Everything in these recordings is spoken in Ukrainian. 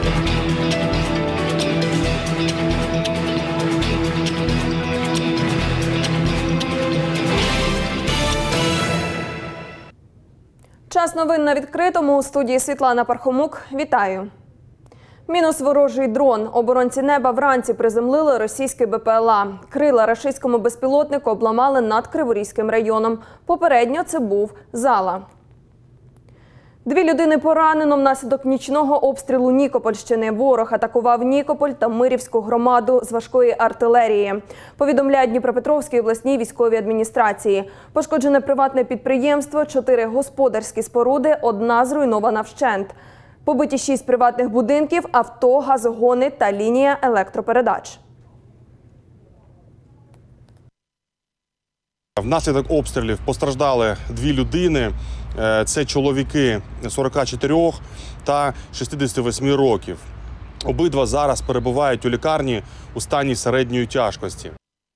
Час новин на відкритому. У студії Світлана Пархомук. Вітаю. Мінус ворожий дрон. Оборонці неба вранці приземлили російський БПЛА. Крила рашистському безпілотнику обламали над Криворізьким районом. Попередньо це був Зала. 2 людини поранено внаслідок нічного обстрілу Нікопольщини. Ворог атакував Нікополь та Мирівську громаду з важкої артилерії. Повідомляють Дніпропетровській обласній військовій адміністрації. Пошкоджене приватне підприємство, 4 господарські споруди, 1 зруйнована вщент. Побиті 6 приватних будинків, авто, газогони та лінія електропередач. Внаслідок обстрілів постраждали 2 людини. Це чоловіки 44 та 68 років. Обидва зараз перебувають у лікарні у стані середньої тяжкості.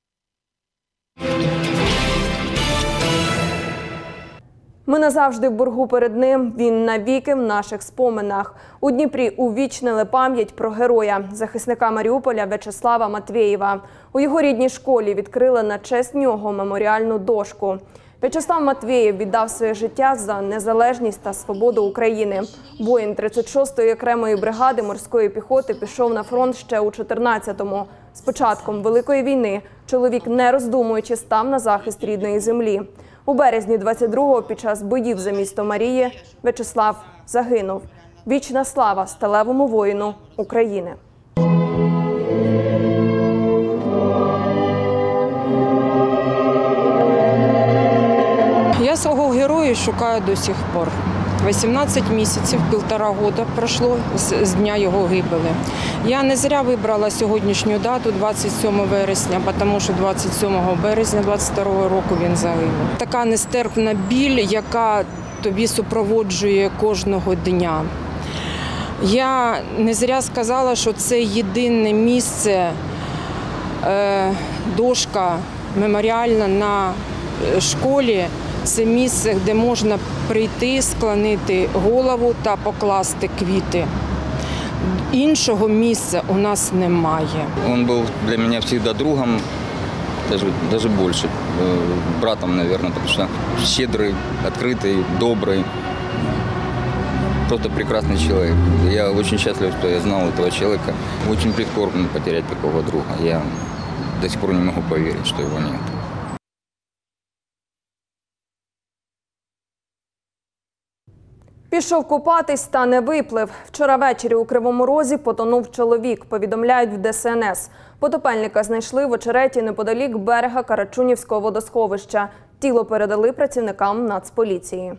Ми назавжди в боргу перед ним, він навіки в наших споминах. У Дніпрі увічнили пам'ять про героя, захисника Маріуполя В'ячеслава Матвєєва. У його рідній школі відкрили на честь нього меморіальну дошку. В'ячеслав Матвєєв віддав своє життя за незалежність та свободу України. Воїн 36-ї окремої бригади морської піхоти пішов на фронт ще у 14-му. З початком Великої війни чоловік, не роздумуючи, став на захист рідної землі. У березні 22-го під час боїв за місто Марії В'ячеслав загинув. Вічна слава сталевому воїну України. Я свого героя шукаю до сих пор. 18 місяців, 1,5 року пройшло з дня його гибелі. Я не зря вибрала сьогоднішню дату, 27 вересня, тому що 27 березня 22 року він загинув. Така нестерпна біль, яка тобі супроводжує кожного дня. Я не зря сказала, що це єдине місце, дошка меморіальна на школі. Це місце, де можна прийти, склонити голову та покласти квіти. Іншого місця у нас немає. Він був для мене завжди другом, навіть більше. Братом, мабуть, тому що щедрий, відкритий, добрий. Просто прекрасний чоловік. Я дуже щаслив, що я знав цього чоловіка. Дуже прискорбно втратити такого друга. Я до сих пор не можу повірити, що його немає. Пішов купатись та не виплив. Вчора ввечері у Кривому Розі потонув чоловік, повідомляють в ДСНС. Потопельника знайшли в очереті неподалік берега Карачунівського водосховища. Тіло передали працівникам Нацполіції.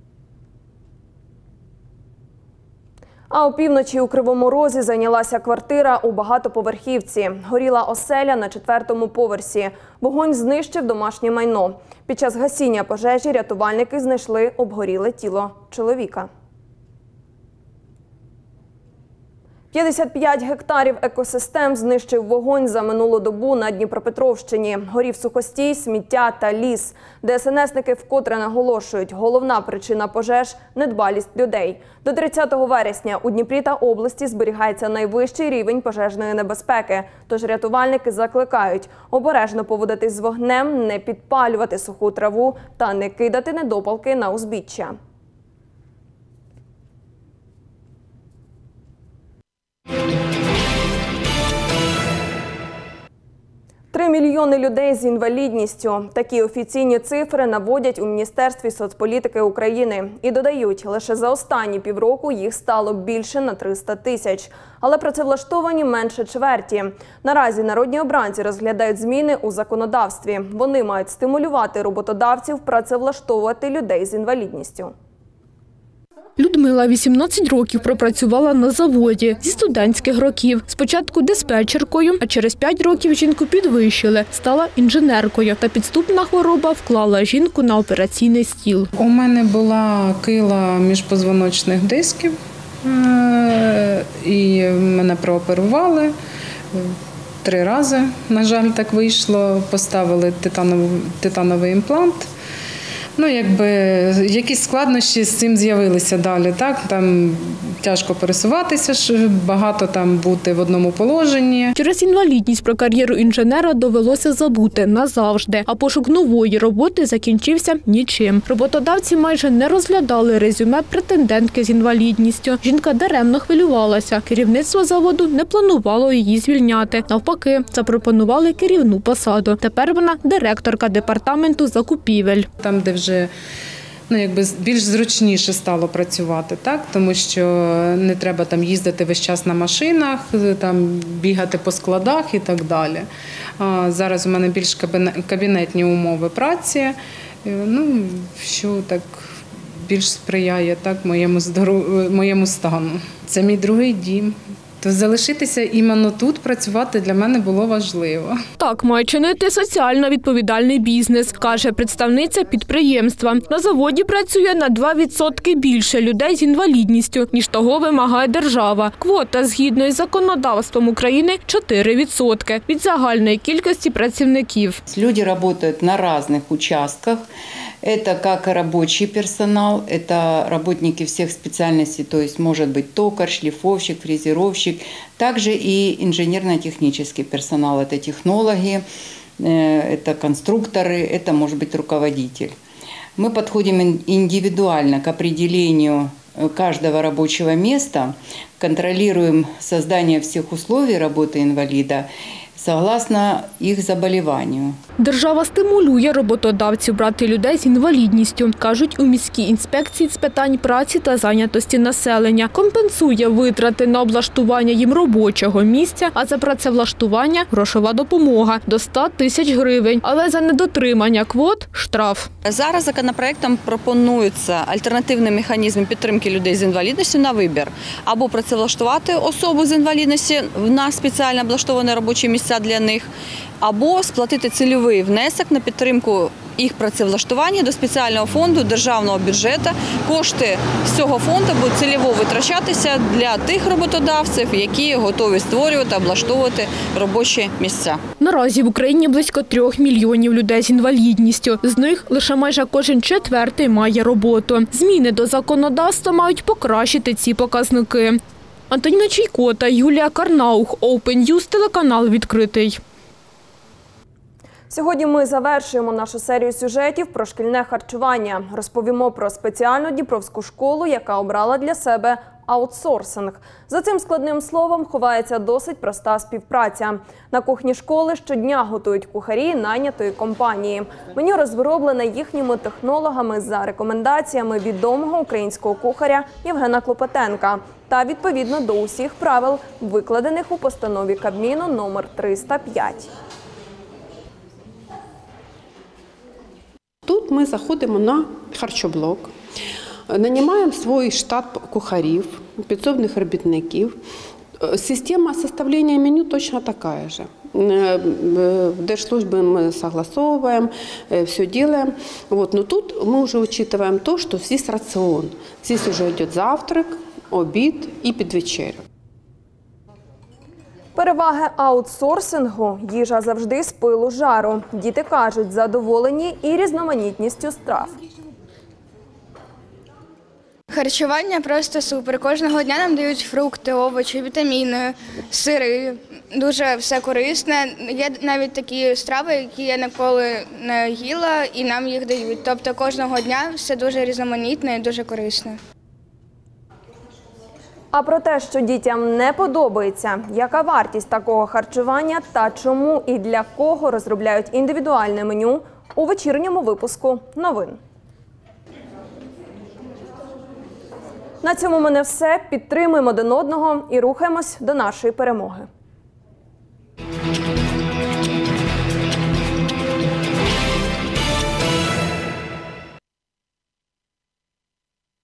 А опівночі у Кривому Розі зайнялася квартира у багатоповерхівці. Горіла оселя на 4-му поверсі. Вогонь знищив домашнє майно. Під час гасіння пожежі рятувальники знайшли обгоріле тіло чоловіка. 55 гектарів екосистем знищив вогонь за минулу добу на Дніпропетровщині. Горів сухостій, сміття та ліс. ДСНСники вкотре наголошують, головна причина пожеж – недбалість людей. До 30 вересня у Дніпрі та області зберігається найвищий рівень пожежної небезпеки. Тож рятувальники закликають обережно поводитись з вогнем, не підпалювати суху траву та не кидати недопалки на узбіччя. 3 мільйони людей з інвалідністю. Такі офіційні цифри наводять у Міністерстві соцполітики України. І додають, лише за останні півроку їх стало більше на 300 тисяч. Але працевлаштовані менше чверті. Наразі народні обранці розглядають зміни у законодавстві. Вони мають стимулювати роботодавців працевлаштовувати людей з інвалідністю. Людмила 18 років пропрацювала на заводі зі студентських років. Спочатку диспетчеркою, а через 5 років жінку підвищили, стала інженеркою. Та підступна хвороба вклала жінку на операційний стіл. У мене була кила міжпозвоночних дисків, і мене прооперували 3 рази. На жаль, так вийшло. Поставили титановий імплант. Ну, якби, якісь складнощі з цим з'явилися далі. Так? Там тяжко пересуватися, багато там бути в одному положенні. Через інвалідність про кар'єру інженера довелося забути назавжди, а пошук нової роботи закінчився нічим. Роботодавці майже не розглядали резюме претендентки з інвалідністю. Жінка даремно хвилювалася. Керівництво заводу не планувало її звільняти. Навпаки, запропонували керівну посаду. Тепер вона директорка департаменту закупівель. Там, де вже якби більш зручніше стало працювати, так? Тому що не треба там їздити весь час на машинах, там бігати по складах і так далі. Зараз у мене більш кабінетні умови праці, що так більш сприяє так моєму стану. Це мій другий дім. То залишитися іменно тут, працювати для мене було важливо. Так має чинити соціально відповідальний бізнес, каже представниця підприємства. На заводі працює на 2% більше людей з інвалідністю, ніж того вимагає держава. Квота згідно із законодавством України 4% від загальної кількості працівників. Люди працюють на різних участках. Это как рабочий персонал, это работники всех специальностей, то есть может быть токарь, шлифовщик, фрезеровщик, также и инженерно-технический персонал, это технологи, это конструкторы, это может быть руководитель. Мы подходим индивидуально к определению каждого рабочего места, контролируем создание всех условий работы инвалида, согласно їх заболіванню. Держава стимулює роботодавців брати людей з інвалідністю, кажуть у міській інспекції з питань праці та зайнятості населення. Компенсує витрати на облаштування їм робочого місця, а за працевлаштування – грошова допомога до 100 тисяч гривень. Але за недотримання квот – штраф. Зараз законопроектом пропонується альтернативний механізм підтримки людей з інвалідністю на вибір. Або працевлаштувати особу з інвалідністю на спеціально облаштовані робочі місця для них, або сплатити цільовий внесок на підтримку їх працевлаштування до спеціального фонду державного бюджету. Кошти з цього фонду будуть цільово витрачатися для тих роботодавців, які готові створювати, облаштовувати робочі місця. Наразі в Україні близько 3 мільйонів людей з інвалідністю. З них лише майже кожен четвертий має роботу. Зміни до законодавства мають покращити ці показники. Антоніна Чайко та Юлія Карнаух. Open News, телеканал «Відкритий». Сьогодні ми завершуємо нашу серію сюжетів про шкільне харчування. Розповімо про спеціальну дніпровську школу, яка обрала для себе аутсорсинг. За цим складним словом ховається досить проста співпраця. На кухні школи щодня готують кухарі найнятої компанії. Меню розроблене їхніми технологами за рекомендаціями відомого українського кухаря Євгена Клопотенка та відповідно до усіх правил, викладених у постанові Кабміну номер 305. Тут ми заходимо на харчоблок, нанімаємо свій штат кухарів, підсобних робітників. Система составления меню точно такая же. В держслужбе мы согласовываем, все делаем. Но тут мы уже учитываем то, что здесь рацион. Здесь уже идет завтрак, обід і підвечеря. Переваги аутсорсингу – їжа завжди з пилу жару. Діти кажуть, задоволені і різноманітністю страв. Харчування просто супер. Кожного дня нам дають фрукти, овочі, вітаміни, сири. Дуже все корисне. Є навіть такі страви, які я ніколи не їла, і нам їх дають. Тобто кожного дня все дуже різноманітне і дуже корисне. А про те, що дітям не подобається, яка вартість такого харчування та чому і для кого розробляють індивідуальне меню – у вечірньому випуску новин. На цьому в мене все. Підтримуємо один одного і рухаємось до нашої перемоги.